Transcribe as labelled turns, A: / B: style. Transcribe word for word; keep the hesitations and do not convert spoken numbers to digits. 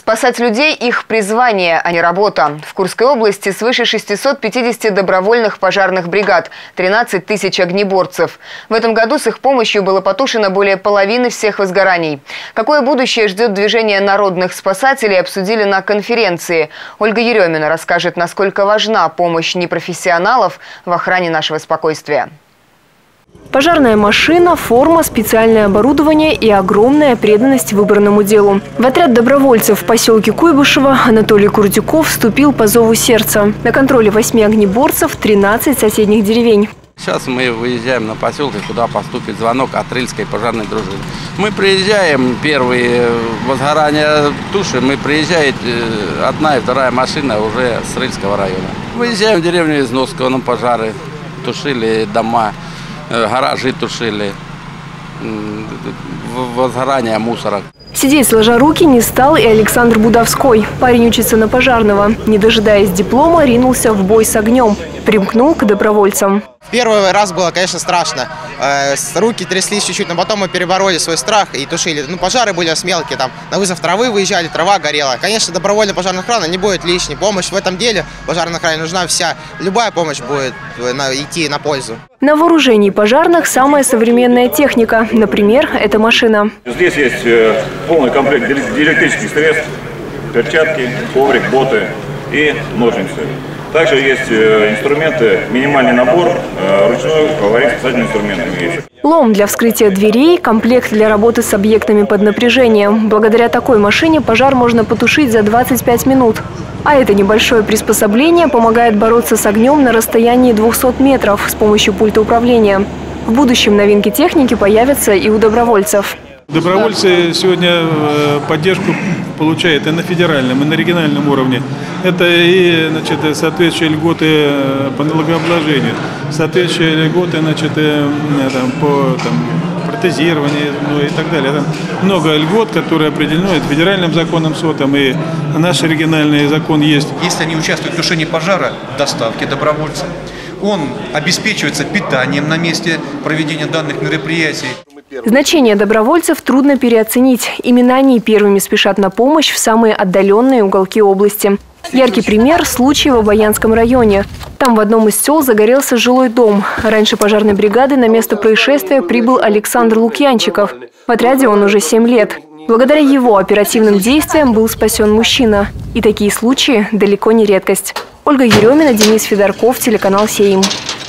A: Спасать людей – их призвание, а не работа. В Курской области свыше шестисот пятидесяти добровольных пожарных бригад, тринадцать тысяч огнеборцев. В этом году с их помощью было потушено более половины всех возгораний. Какое будущее ждет движение народных спасателей, обсудили на конференции. Ольга Еремина расскажет, насколько важна помощь непрофессионалов в охране нашего спокойствия.
B: Пожарная машина, форма, специальное оборудование и огромная преданность выбранному делу. В отряд добровольцев в поселке Куйбышево Анатолий Курдюков вступил по зову сердца. На контроле восьми огнеборцев тринадцать соседних деревень.
C: Сейчас мы выезжаем на поселок, куда поступит звонок от Рыльской пожарной дружины. Мы приезжаем, первые возгорания туши, мы приезжаем, одна и вторая машина уже с Рыльского района. Выезжаем в деревню Износского, на пожары, тушили дома. Гаражи тушили, возгорание мусора.
B: Сидеть сложа руки не стал и Александр Будовской. Парень учится на пожарного. Не дожидаясь диплома, ринулся в бой с огнем. Примкнул к добровольцам.
D: Первый раз было, конечно, страшно. Руки тряслись чуть-чуть, но потом мы перебороли свой страх и тушили. Ну, пожары были мелкие, там на вызов травы выезжали, трава горела. Конечно, добровольная пожарная охрана не будет лишней. Помощь в этом деле пожарной охране нужна вся. Любая помощь будет идти на пользу.
B: На вооружении пожарных самая современная техника. Например, эта машина.
E: Здесь есть полный комплект диэлектрических средств, перчатки, коврик, боты и ножницы. Также есть инструменты, минимальный набор, ручной аварийно-спасательный инструмент есть.
B: Лом для вскрытия дверей, комплект для работы с объектами под напряжением. Благодаря такой машине пожар можно потушить за двадцать пять минут. А это небольшое приспособление помогает бороться с огнем на расстоянии двухсот метров с помощью пульта управления. В будущем новинки техники появятся и у добровольцев.
F: Добровольцы сегодня поддержку получают и на федеральном, и на региональном уровне. Это и, значит, соответствующие льготы по налогообложению, соответствующие льготы, значит, там, по там, протезированию, ну, и так далее. Там много льгот, которые определены федеральным законом СОТом, и наш региональный закон есть.
G: Если они участвуют в тушении пожара, доставки добровольцев, он обеспечивается питанием на месте проведения данных мероприятий.
B: Значение добровольцев трудно переоценить. Именно они первыми спешат на помощь в самые отдаленные уголки области. Яркий пример – случай в Обаянском районе. Там в одном из сел загорелся жилой дом. Раньше пожарной бригады на место происшествия прибыл Александр Лукьянчиков. В отряде он уже семь лет. Благодаря его оперативным действиям был спасен мужчина. И такие случаи далеко не редкость. Ольга Еремина, Денис Федорков, телеканал «Сеим».